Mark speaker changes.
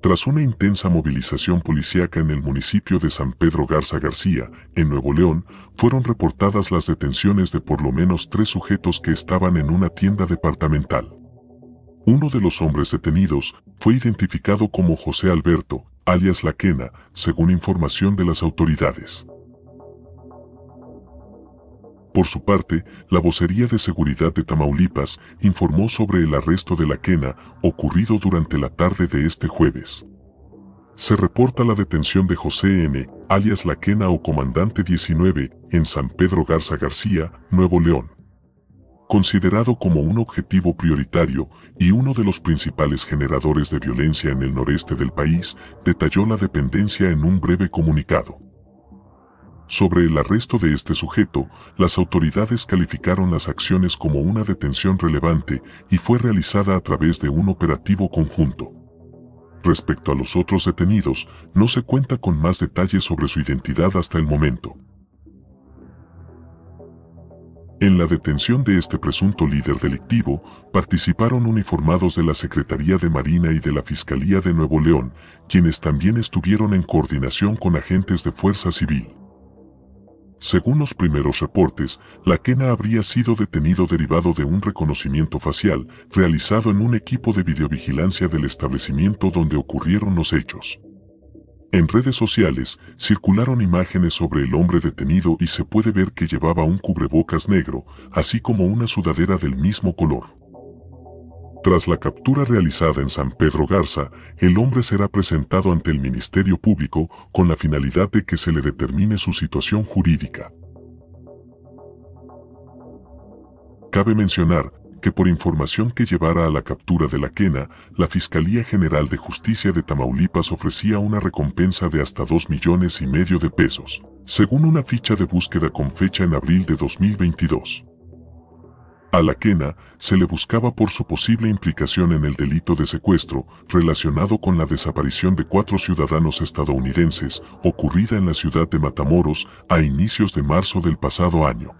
Speaker 1: Tras una intensa movilización policíaca en el municipio de San Pedro Garza García, en Nuevo León, fueron reportadas las detenciones de por lo menos 3 sujetos que estaban en una tienda departamental. Uno de los hombres detenidos fue identificado como José Alberto, alias La Quena, según información de las autoridades. Por su parte, la Vocería de Seguridad de Tamaulipas informó sobre el arresto de La Quena, ocurrido durante la tarde de este jueves. Se reporta la detención de José N., alias La Quena o Comandante 19, en San Pedro Garza García, Nuevo León. Considerado como un objetivo prioritario y uno de los principales generadores de violencia en el noreste del país, detalló la dependencia en un breve comunicado. Sobre el arresto de este sujeto, las autoridades calificaron las acciones como una detención relevante y fue realizada a través de un operativo conjunto. Respecto a los otros detenidos, no se cuenta con más detalles sobre su identidad hasta el momento. En la detención de este presunto líder delictivo, participaron uniformados de la Secretaría de Marina y de la Fiscalía de Nuevo León, quienes también estuvieron en coordinación con agentes de Fuerza Civil. Según los primeros reportes, La Quena habría sido detenido derivado de un reconocimiento facial realizado en un equipo de videovigilancia del establecimiento donde ocurrieron los hechos. En redes sociales circularon imágenes sobre el hombre detenido y se puede ver que llevaba un cubrebocas negro, así como una sudadera del mismo color. Tras la captura realizada en San Pedro Garza, el hombre será presentado ante el Ministerio Público con la finalidad de que se le determine su situación jurídica. Cabe mencionar que por información que llevara a la captura de La Quena, la Fiscalía General de Justicia de Tamaulipas ofrecía una recompensa de hasta 2,5 millones de pesos, según una ficha de búsqueda con fecha en abril de 2022. A La Quena se le buscaba por su posible implicación en el delito de secuestro relacionado con la desaparición de 4 ciudadanos estadounidenses ocurrida en la ciudad de Matamoros a inicios de marzo del pasado año.